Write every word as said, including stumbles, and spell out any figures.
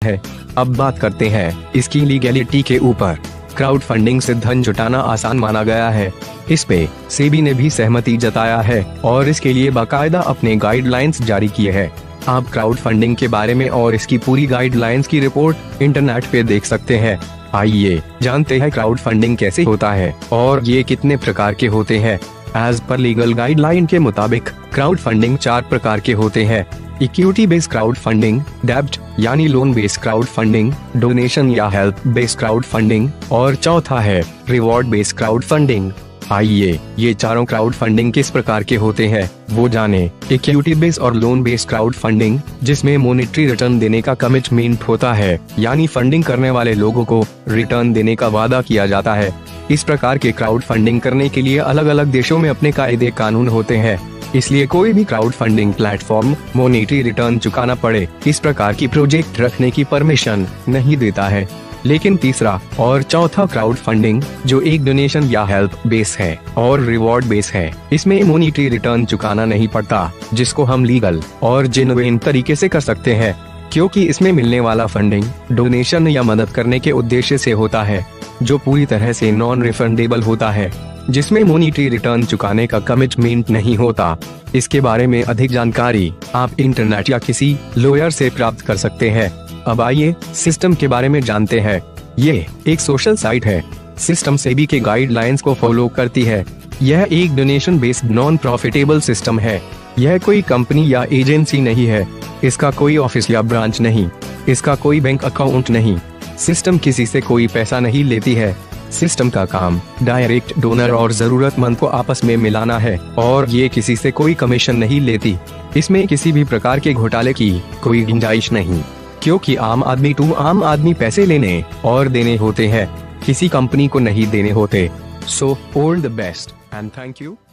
है। अब बात करते हैं इसकी लीगैलिटी के ऊपर। क्राउड फंडिंग से धन जुटाना आसान माना गया है। इस पे सेबी ने भी सहमति जताया है और इसके लिए बाकायदा अपने गाइडलाइंस जारी किए हैं। आप क्राउड फंडिंग के बारे में और इसकी पूरी गाइडलाइंस की रिपोर्ट इंटरनेट पे देख सकते हैं। आइए जानते हैं क्राउड फंडिंग कैसे होता है और ये कितने प्रकार के होते हैं। एज पर लीगल गाइडलाइन के मुताबिक क्राउड फंडिंग चार प्रकार के होते हैं। इक्विटी बेस्ड क्राउड फंडिंग, डेब्ट यानी loan based crowd funding, donation या हेल्प बेस्ड क्राउड फंडिंग और चौथा है रिवॉर्ड बेस्ड क्राउड फंडिंग। आइए ये चारों क्राउड फंडिंग किस प्रकार के होते हैं वो जाने। इक्विटी बेस्ड और लोन बेस्ड क्राउड फंडिंग, जिसमें मॉनेटरी रिटर्न देने का कमिटमेंट होता है, यानी फंडिंग करने वाले लोगों को रिटर्न देने का वादा किया जाता है। इस प्रकार के क्राउड फंडिंग करने के लिए अलग अलग देशों में अपने कायदे कानून होते हैं, इसलिए कोई भी crowd funding platform monetary return चुकाना पड़े इस प्रकार की प्रोजेक्ट रखने की परमिशन नहीं देता है। लेकिन तीसरा और चौथा क्राउड फंडिंग, जो एक डोनेशन या हेल्प बेस है और रिवॉर्ड बेस है, इसमें मॉनेटरी रिटर्न चुकाना नहीं पड़ता, जिसको हम लीगल और जेन्युइन तरीके से कर सकते हैं, क्योंकि इसमें मिलने वाला फंडिंग डोनेशन या मदद करने के उद्देश्य से होता है, जो पूरी तरह से नॉन रिफंडेबल होता है, जिसमें मॉनेटरी रिटर्न चुकाने का कमिटमेंट नहीं होता। इसके बारे में अधिक जानकारी आप इंटरनेट या किसी लॉयर से प्राप्त कर सकते हैं। अब आइए सिस्टम के बारे में जानते हैं। ये एक सोशल साइट है। सिस्टम सेबी के गाइडलाइंस को फॉलो करती है। यह एक donation based non profitable system है। यह कोई कंपनी या एजेंसी नहीं है। इसका कोई ऑफिस या ब्रांच नहीं। इसका कोई बैंक अकाउंट नहीं। सिस्टम किसी से कोई पैसा नहीं लेती है। सिस्टम का काम डायरेक्ट डोनर और जरूरतमंद को आपस में मिलाना है और ये किसी से कोई कमीशन नहीं लेती। इसमें किसी भी प्रकार के घोटाले की कोई गुंजाइश नहीं, क्योंकि आम आदमी टू आम आदमी पैसे लेने और देने होते हैं, किसी कंपनी को नहीं देने होते। So all the best and thank you.